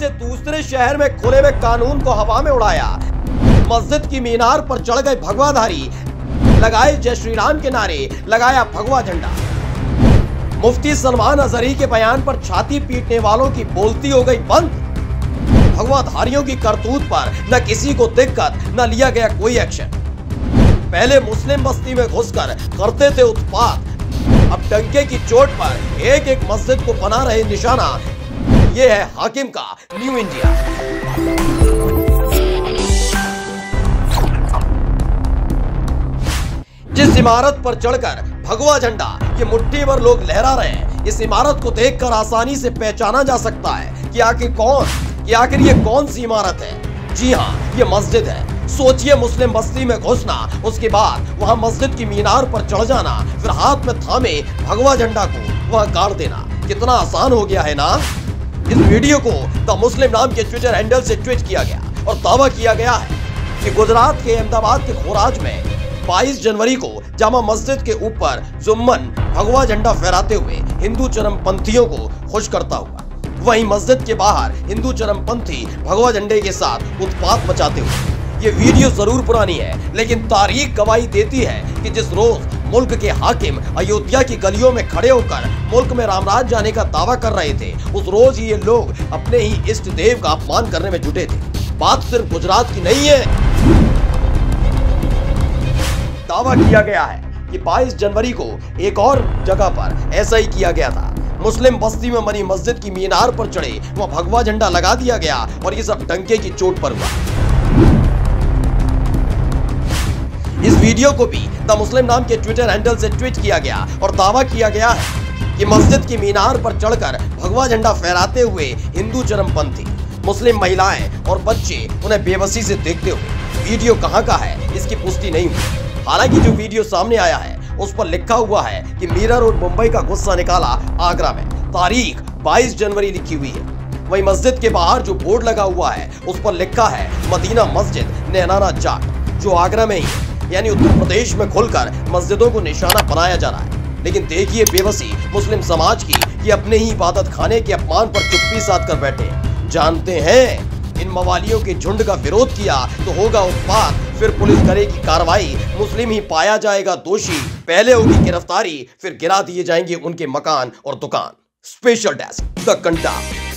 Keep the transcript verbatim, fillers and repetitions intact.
से दूसरे शहर में खुले में कानून को हवा में उड़ाया। मस्जिद की मीनार पर चढ़ गए भगवाधारी, लगाए जय श्री राम के नारे, लगाया भगवा झंडा। मुफ्ती सलमान अजहरी के बयान पर छाती पीटने वालों की बोलती हो गई बंद। भगवाधारियों की करतूत पर न किसी को दिक्कत, न लिया गया कोई एक्शन। पहले मुस्लिम बस्ती में घुसकर करते थे उत्पात, अब डंके की चोट पर एक एक मस्जिद को बना रहे निशाना। यह है हाकिम का न्यू इंडिया। जिस इमारत पर चढ़कर भगवा झंडा ये मुट्ठी भर लोग लहरा रहे हैं, इस इमारत को देखकर आसानी से पहचाना जा सकता है कि आखिर कौन कि आखिर ये कौन सी इमारत है। जी हाँ, ये मस्जिद है। सोचिए, मुस्लिम बस्ती में घुसना, उसके बाद वहां मस्जिद की मीनार पर चढ़ जाना, फिर हाथ में थामे भगवा झंडा को वहां गाड़ देना। कितना आसान हो गया है ना। इस वीडियो को द मुस्लिम नाम के ट्विटर हैंडल से ट्वीट किया गया और दावा किया गया है कि गुजरात के अहमदाबाद के खोराज में बाईस जनवरी को जामा मस्जिद के ऊपर जुम्मन भगवा झंडा फहराते हुए हिंदू चरमपंथियों को खुश करता हुआ, वहीं मस्जिद के बाहर हिंदू चरमपंथी भगवा झंडे के साथ उत्पात मचाते हुए। ये वीडियो जरूर पुरानी है, लेकिन तारीख गवाही देती है कि जिस रोज मुल्क के हाकिम अयोध्या की गलियों में खड़े होकर मुल्क में रामराज जाने का दावा कर रहे थे, उस रोज ये लोग अपने ही इष्ट देव का अपमान करने में जुटे थे। बात सिर्फ गुजरात की नहीं है। दावा किया गया है कि बाईस जनवरी को एक और जगह पर ऐसा ही किया गया था। मुस्लिम बस्ती में बनी मस्जिद की मीनार पर चढ़े वहां भगवा झंडा लगा दिया गया और ये सब डंके की चोट पर हुआ। इस वीडियो को भी द मुस्लिम नाम के ट्विटर हैंडल से ट्वीट किया गया और दावा किया गया है कि मस्जिद की मीनार पर चढ़कर भगवा झंडा फहराते हुए हिंदू चरमपंथी, मुस्लिम महिलाएं और बच्चे उन्हें बेबसी से देखते हुए। वीडियो कहां का है इसकी पुष्टि नहीं हुई। हालांकि जो वीडियो सामने आया है उस पर लिखा हुआ है कि मीरा रोड मुंबई का गुस्सा निकाला आगरा में, तारीख बाईस जनवरी लिखी हुई है। वहीं मस्जिद के बाहर जो बोर्ड लगा हुआ है उस पर लिखा है मदीना मस्जिद नैनाना जाट, जो आगरा में ही है, यानी उत्तर प्रदेश में खुलकर मस्जिदों को निशाना बनाया जा रहा है। लेकिन देखिए बेबसी मुस्लिम समाज की, कि अपने ही इबादत खाने के अपमान पर चुप्पी साध कर बैठे। जानते हैं इन मवालियों के झुंड का विरोध किया तो होगा उत्पात, फिर पुलिस करेगी कार्रवाई, मुस्लिम ही पाया जाएगा दोषी, पहले होगी गिरफ्तारी, फिर गिरा दिए जाएंगे उनके मकान और दुकान। Special desk the कंटा।